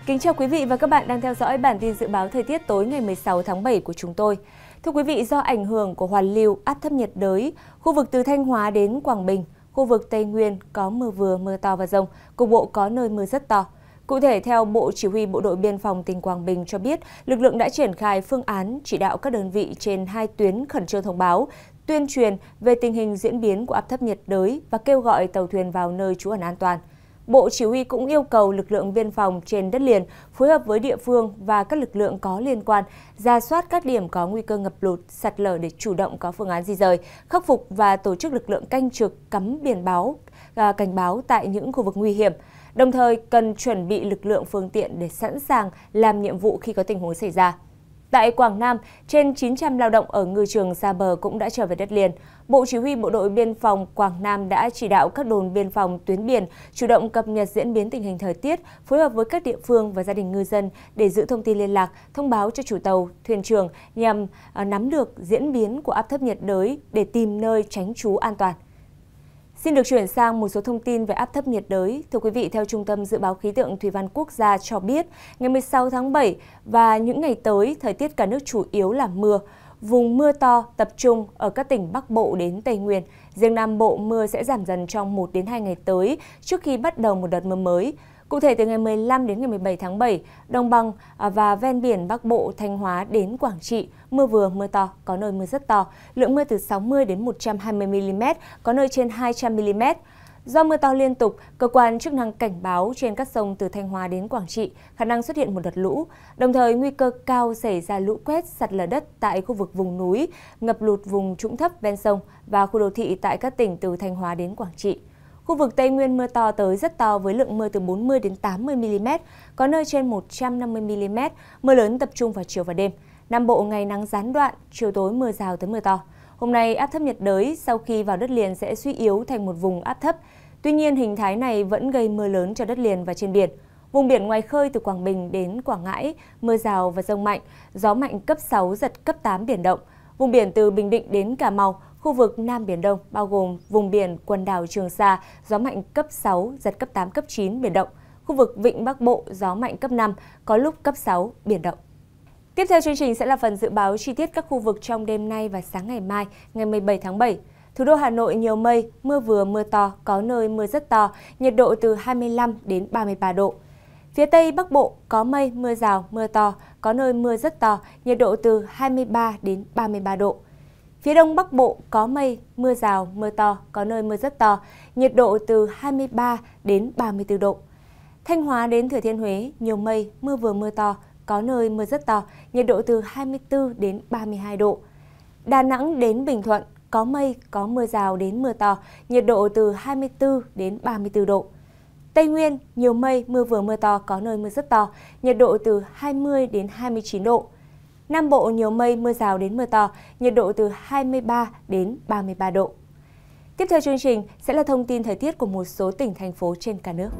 Kính chào quý vị và các bạn đang theo dõi bản tin dự báo thời tiết tối ngày 16 tháng 7 của chúng tôi. Thưa quý vị, do ảnh hưởng của hoàn lưu áp thấp nhiệt đới, khu vực từ Thanh Hóa đến Quảng Bình, khu vực Tây Nguyên có mưa vừa, mưa to và dông, cục bộ có nơi mưa rất to. Cụ thể, theo Bộ Chỉ huy Bộ đội Biên phòng tỉnh Quảng Bình cho biết, lực lượng đã triển khai phương án chỉ đạo các đơn vị trên 2 tuyến khẩn trương thông báo, tuyên truyền về tình hình diễn biến của áp thấp nhiệt đới và kêu gọi tàu thuyền vào nơi trú ẩn an toàn. Bộ Chỉ huy cũng yêu cầu lực lượng biên phòng trên đất liền phối hợp với địa phương và các lực lượng có liên quan rà soát các điểm có nguy cơ ngập lụt, sạt lở để chủ động có phương án di dời, khắc phục và tổ chức lực lượng canh trực, cắm biển báo, cảnh báo tại những khu vực nguy hiểm. Đồng thời cần chuẩn bị lực lượng phương tiện để sẵn sàng làm nhiệm vụ khi có tình huống xảy ra. Tại Quảng Nam, trên 900 lao động ở ngư trường xa bờ cũng đã trở về đất liền. Bộ Chỉ huy Bộ đội Biên phòng Quảng Nam đã chỉ đạo các đồn biên phòng tuyến biển chủ động cập nhật diễn biến tình hình thời tiết, phối hợp với các địa phương và gia đình ngư dân để giữ thông tin liên lạc, thông báo cho chủ tàu, thuyền trưởng nhằm nắm được diễn biến của áp thấp nhiệt đới để tìm nơi tránh trú an toàn. Xin được chuyển sang một số thông tin về áp thấp nhiệt đới. Thưa quý vị, theo Trung tâm Dự báo Khí tượng Thủy văn Quốc gia cho biết, ngày 16 tháng 7 và những ngày tới, thời tiết cả nước chủ yếu là mưa. Vùng mưa to tập trung ở các tỉnh Bắc Bộ đến Tây Nguyên. Riêng Nam Bộ mưa sẽ giảm dần trong 1 đến 2 ngày tới trước khi bắt đầu một đợt mưa mới. Cụ thể từ ngày 15 đến ngày 17 tháng 7, đồng bằng và ven biển Bắc Bộ, Thanh Hóa đến Quảng Trị, mưa vừa, mưa to, có nơi mưa rất to, lượng mưa từ 60 đến 120 mm, có nơi trên 200 mm. Do mưa to liên tục, cơ quan chức năng cảnh báo trên các sông từ Thanh Hóa đến Quảng Trị khả năng xuất hiện một đợt lũ, đồng thời nguy cơ cao xảy ra lũ quét, sạt lở đất tại khu vực vùng núi, ngập lụt vùng trũng thấp ven sông và khu đô thị tại các tỉnh từ Thanh Hóa đến Quảng Trị. Khu vực Tây Nguyên mưa to tới rất to với lượng mưa từ 40 đến 80 mm, có nơi trên 150 mm, mưa lớn tập trung vào chiều và đêm. Nam Bộ ngày nắng gián đoạn, chiều tối mưa rào tới mưa to. Hôm nay áp thấp nhiệt đới sau khi vào đất liền sẽ suy yếu thành một vùng áp thấp. Tuy nhiên, hình thái này vẫn gây mưa lớn cho đất liền và trên biển. Vùng biển ngoài khơi từ Quảng Bình đến Quảng Ngãi, mưa rào và dông mạnh, gió mạnh cấp 6, giật cấp 8 biển động. Vùng biển từ Bình Định đến Cà Mau, khu vực Nam Biển Đông, bao gồm vùng biển quần đảo Trường Sa, gió mạnh cấp 6, giật cấp 8, cấp 9, biển động. Khu vực Vịnh Bắc Bộ, gió mạnh cấp 5, có lúc cấp 6, biển động. Tiếp theo chương trình sẽ là phần dự báo chi tiết các khu vực trong đêm nay và sáng ngày mai, ngày 17 tháng 7. Thủ đô Hà Nội nhiều mây, mưa vừa mưa to, có nơi mưa rất to, nhiệt độ từ 25 đến 33 độ. Phía Tây Bắc Bộ có mây, mưa rào, mưa to, có nơi mưa rất to, nhiệt độ từ 23 đến 33 độ. Phía Đông Bắc Bộ có mây, mưa rào, mưa to, có nơi mưa rất to, nhiệt độ từ 23 đến 34 độ. Thanh Hóa đến Thừa Thiên Huế nhiều mây, mưa vừa mưa to, có nơi mưa rất to, nhiệt độ từ 24 đến 32 độ. Đà Nẵng đến Bình Thuận có mây, có mưa rào đến mưa to, nhiệt độ từ 24 đến 34 độ. Tây Nguyên nhiều mây, mưa vừa mưa to, có nơi mưa rất to, nhiệt độ từ 20 đến 29 độ. Nam Bộ nhiều mây, mưa rào đến mưa to, nhiệt độ từ 23 đến 33 độ. Tiếp theo chương trình sẽ là thông tin thời tiết của một số tỉnh, thành phố trên cả nước.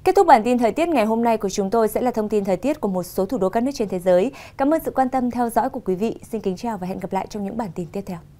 Kết thúc bản tin thời tiết ngày hôm nay của chúng tôi sẽ là thông tin thời tiết của một số thủ đô các nước trên thế giới. Cảm ơn sự quan tâm theo dõi của quý vị. Xin kính chào và hẹn gặp lại trong những bản tin tiếp theo.